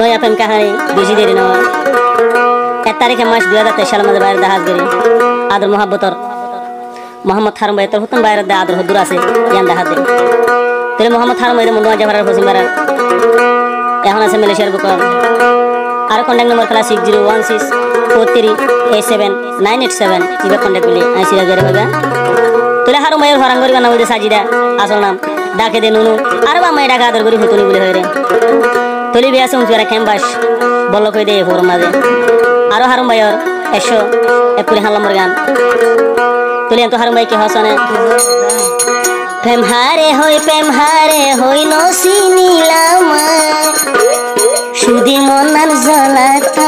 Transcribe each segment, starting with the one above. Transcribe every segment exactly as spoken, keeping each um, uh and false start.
নয়া প্রেম কাহিনী বেশি দেরি নয়। এক তারিখে মাস দুই হাজার তেইশ সালের মধ্যে বাইরে দেখাজ করি আদর মোহাব্বতর মোহাম্মদ হারুন ভাই তোর হুতুন বাইরে দে আদর হদুর আছে ইয়ান দেখা দে তাহলে মোহাম্মদ হারুন ভাই মুন্ডুয়া জাফারের পশ্চিম বাড়ার এখন আছে মালয়েশিয়ার বুকর আর কন্ট্যাক্ট নম্বর খেলা six zero one six four three eight seven nine eight seven এবার কন্ট্যাক্ট করলে আমি সিরাজ গাড়ি হবে তাহলে হারুন ভাইয়ের হরান করি বানা বলতে সাজিদা আসল নাম ডাকে দে নুনু আর বা মাই ডাকা আদর করি হুতুনি বলে হয় রে তলি বিয়া শুনছি ওরা ক্যাম্পাস বল্ল কই দে ফোর মাঝে আরো হারুন ভাইয়ের একশো এপ্রিল হাল নম্বর গান তুলি তো হারুন ভাই কি হসনে প্রেম হারে হই প্রেম হারে হই নসি নীলাম সুদি মনার জ্বালাতা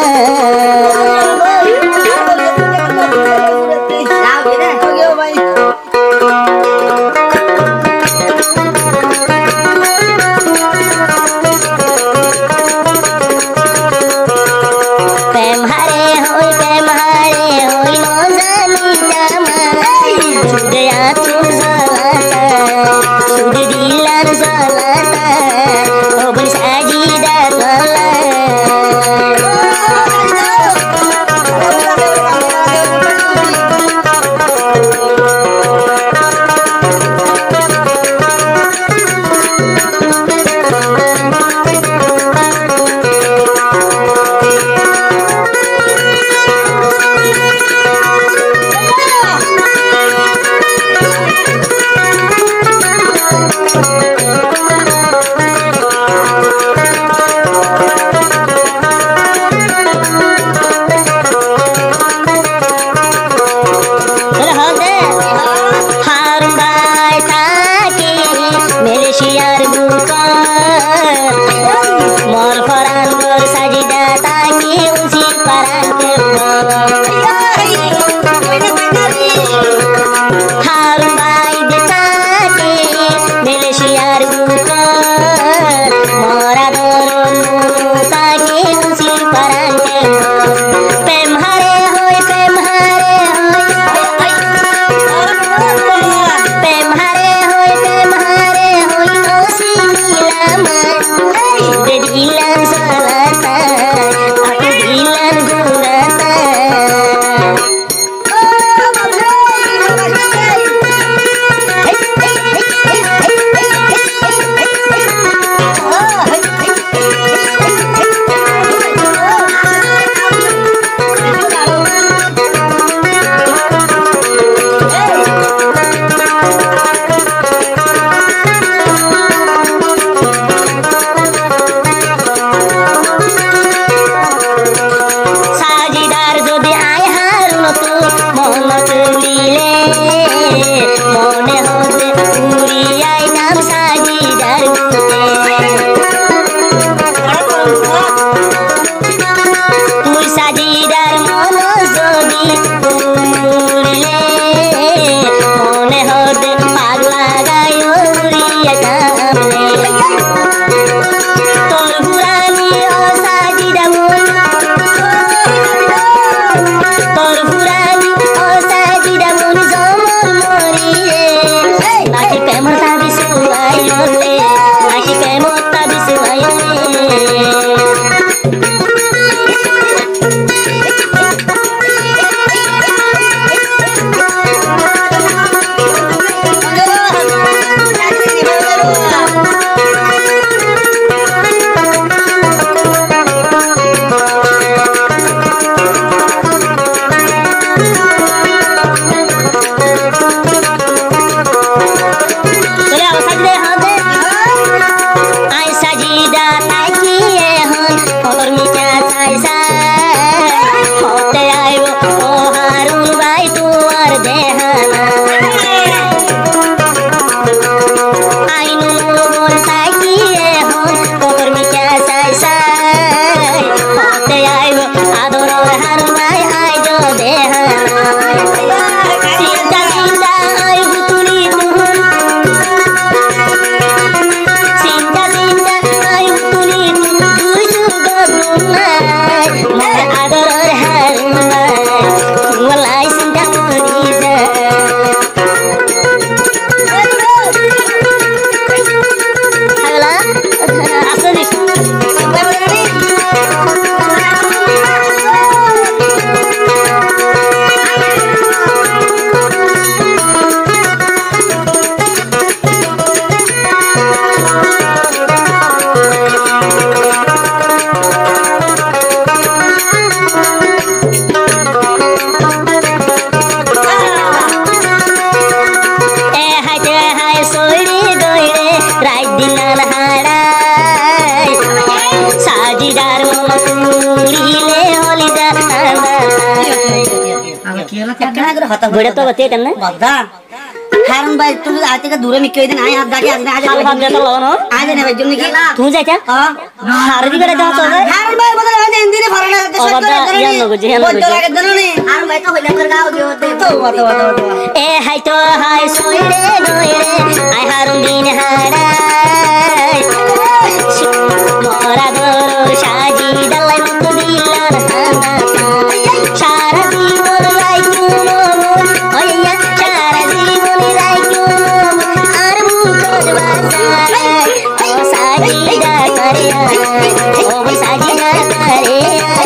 প্রেম হারে হই প্রেম হারে হই ন জানি জামাই সুদে আতুর জ্বালাতা সুদে দিলার জ্বালাতা ও বল সাজিদা তোলা मोर फरान गोर साजिदा ताकि उसी फरान के हारुन भाई देता के मलेशियार बुकर मोरा दोरो ताकि उसी फरान के प्रेम हारे होय प्रेम हारे होय प्रेम हारे होय प्रेम हारे होय नसी नीलाम Sudah dilan salata, aku dilan gurata. মনে হতে পুরিয়াই নাম সাজিদার তুই সাজিদার মন যদি পুরলে মনে হতে পাগলা গায় উড়িয়া কামলে তোর হুরানি ও সাজিদা মন তোর হুরানি ও সাজিদা মন জমর মরিয়ে করে হতা বড় তো গতি তেমনে বাদা হারুন ভাই তুই আতে কা দূরে মিকে দিন আয় হাত দাগে আজ না আজ হাল ভাব দেতো লগন আজ না ভাই জন্য কি তুই যাইতা হ্যাঁ হারদি করে দাও চল হারুন ভাই বদলে হয় দিন দিনে ফরনা তো সব করে ইয়ান লগো জিয়ান লগো বল লাগে দেন নে হারুন ভাই তো হইলা করে গাও দিও দে তো বাত বাত বাত এ হাই তো হাই সইরে নইরে আই হারুন দিন হারাই মোরা দরর সাজি দালাই মত দিলার হানা সারা জীবন রাইতু মন ওইয়া সারা জীবন রাইতু মন আর মুখর বাসাই ও সাজি দা করে ও সাজি দা করে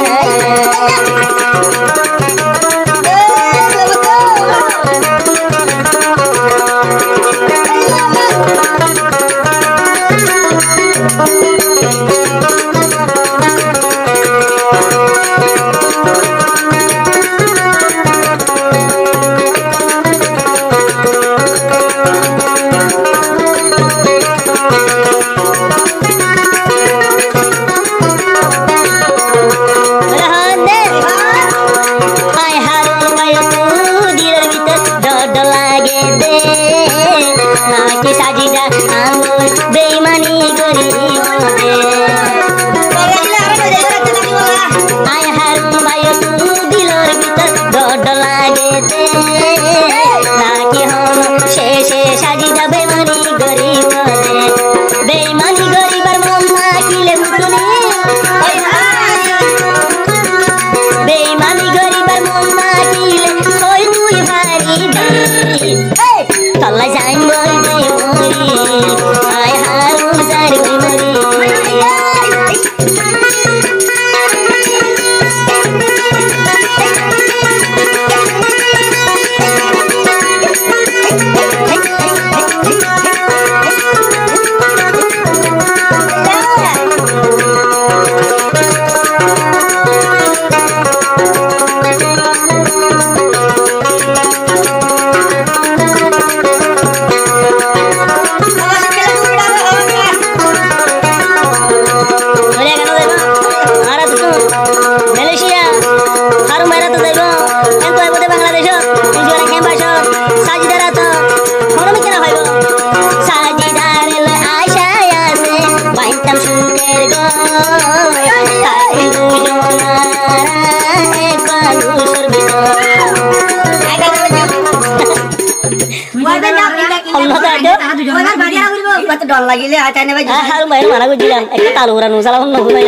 ডর লাগিলে আটা নেবে হারু ভাই মারা গজিলাম একটা তাল উড়া নুসালা হন নগুনা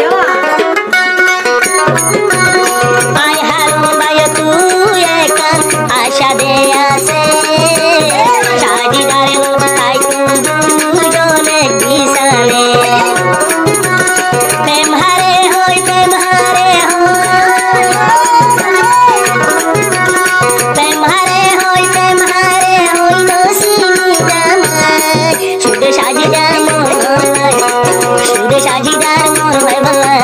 আই হারু ভাই তুই একান আশা দে আছে সাজি দাঁড়ালো তাই দুজনে কিসানে প্রেম হারে হই প্রেম হারে হই প্রেম হারে হই প্রেম হারে হই নসিনি জামাই সুদে সাজিদার মোর ভাই সুদে সাজিদার মোর ভাই ভাই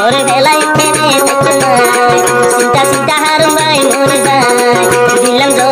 Sinta sinta harum bay mun zai dilam